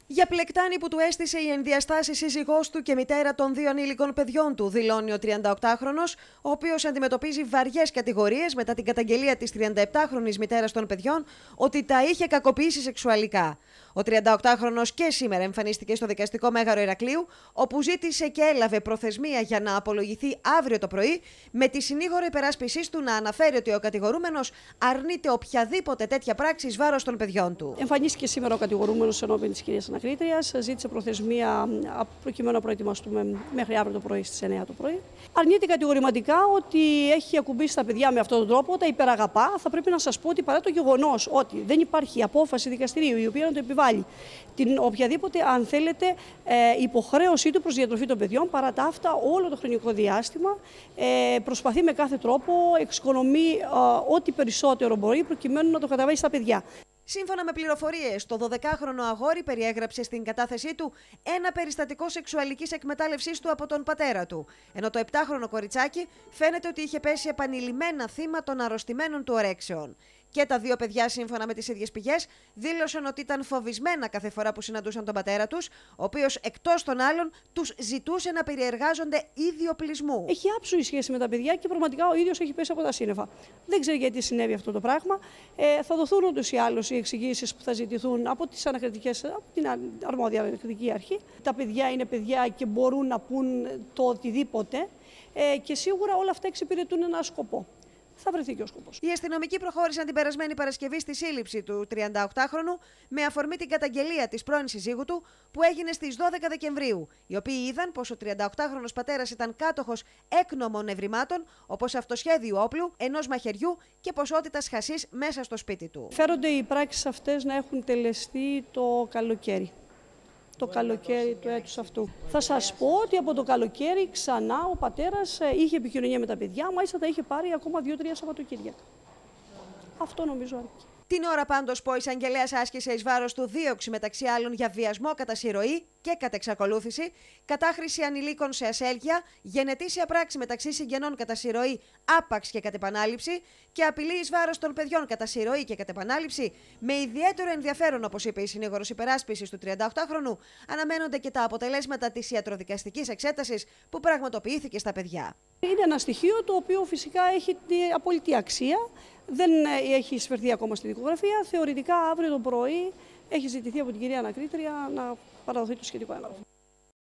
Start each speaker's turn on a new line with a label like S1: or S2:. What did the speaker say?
S1: Για πλεκτάνη που του έστησε η ενδιαστάση σύζυγός του και μητέρα των 2 ανήλικων παιδιών του, δηλώνει ο 38χρονος, ο οποίος αντιμετωπίζει βαριές κατηγορίες μετά την καταγγελία της 37χρονης μητέρας των παιδιών ότι τα είχε κακοποιήσει σεξουαλικά. Ο 38χρονος και σήμερα εμφανίστηκε στο δικαστικό μέγαρο Ηρακλείου, όπου ζήτησε και έλαβε προθεσμία για να απολογηθεί αύριο το πρωί, με τη συνήγορο υπεράσπισής του να αναφέρει ότι ο κατηγορούμενος αρνείται οποιαδήποτε τέτοια πράξη εις βάρος των παιδιών του.
S2: Εμφανίστηκε σήμερα ο κατηγορούμενος ενώπιον της κυρίας Ανακρίτριας, ζήτησε προθεσμία προκειμένου να προετοιμαστούμε μέχρι αύριο το πρωί στις 9 το πρωί. Αρνείται κατηγορηματικά ότι έχει ακουμπήσει τα παιδιά με αυτόν τον τρόπο, τα υπεραγαπά. Θα πρέπει να σας πω ότι παρά το γεγονός ότι δεν υπάρχει απόφαση δικαστηρίου η οποία να το επιβάλλει την οποιαδήποτε, αν θέλετε, υποχρέωσή του προς διατροφή των παιδιών, παρά τα αυτά όλο το χρονικό διάστημα προσπαθεί με κάθε τρόπο, εξοικονομεί ό,τι περισσότερο μπορεί προκειμένου να το καταβάλει στα παιδιά.
S1: Σύμφωνα με πληροφορίες, το 12χρονο αγόρι περιέγραψε στην κατάθεσή του ένα περιστατικό σεξουαλικής εκμετάλλευσής του από τον πατέρα του, ενώ το 7χρονο κοριτσάκι φαίνεται ότι είχε πέσει επανειλημμένα θύμα των αρρωστημένων του ορέξεων. Και τα 2 παιδιά, σύμφωνα με τις ίδιες πηγές, δήλωσαν ότι ήταν φοβισμένα κάθε φορά που συναντούσαν τον πατέρα τους, ο οποίος εκτός των άλλων τους ζητούσε να περιεργάζονται ίδιοι οπλισμού.
S2: Έχει άψογη σχέση με τα παιδιά και πραγματικά ο ίδιος έχει πέσει από τα σύννεφα. Δεν ξέρει γιατί συνέβη αυτό το πράγμα. Θα δοθούν ούτως ή άλλως οι εξηγήσεις που θα ζητηθούν από τις ανακριτικές, από την αρμόδια ανακριτική αρχή. Τα παιδιά είναι παιδιά και μπορούν να πούν το οτιδήποτε και σίγουρα όλα αυτά εξυπηρετούν ένα σκοπό. Θα βρεθεί και ο σκοπός.
S1: Οι αστυνομικοί προχώρησαν την περασμένη Παρασκευή στη σύλληψη του 38χρονου με αφορμή την καταγγελία της πρώην συζύγου του που έγινε στις 12 Δεκεμβρίου, οι οποίοι είδαν πως ο 38χρονος πατέρας ήταν κάτοχος έκνομων ευρημάτων όπως αυτοσχέδιου όπλου, ενός μαχαιριού και ποσότητας χασίς μέσα στο σπίτι του.
S2: Φέρονται οι πράξεις αυτές να έχουν τελεστεί το καλοκαίρι. Το καλοκαίρι του έτους αυτού. Θα σας πω ότι από το καλοκαίρι ξανά ο πατέρας είχε επικοινωνία με τα παιδιά, μάλιστα τα είχε πάρει ακόμα 2-3 Σαββατοκύριακα. Αυτό νομίζω αρκεί.
S1: Την ώρα πάντως που ο εισαγγελέας άσκησε εις βάρος του δίωξη μεταξύ άλλων για βιασμό κατά συρροή και κατά εξακολούθηση, κατάχρηση ανηλίκων σε ασέλγεια, γενετήσια πράξη μεταξύ συγγενών κατά συρροή, άπαξ και κατ' επανάληψη και απειλή εις βάρος των παιδιών κατά συρροή και κατ' επανάληψη, με ιδιαίτερο ενδιαφέρον, όπως είπε η συνήγορος υπεράσπισης του 38χρονου, αναμένονται και τα αποτελέσματα της ιατροδικαστικής εξέτασης που πραγματοποιήθηκε στα παιδιά.
S2: Είναι ένα στοιχείο το οποίο φυσικά έχει απόλυτη αξία. Δεν έχει εισφερθεί ακόμα στη δικογραφία. Θεωρητικά αύριο το πρωί έχει ζητηθεί από την κυρία Ανακρίτρια να παραδοθεί το σχετικό έγγραφο.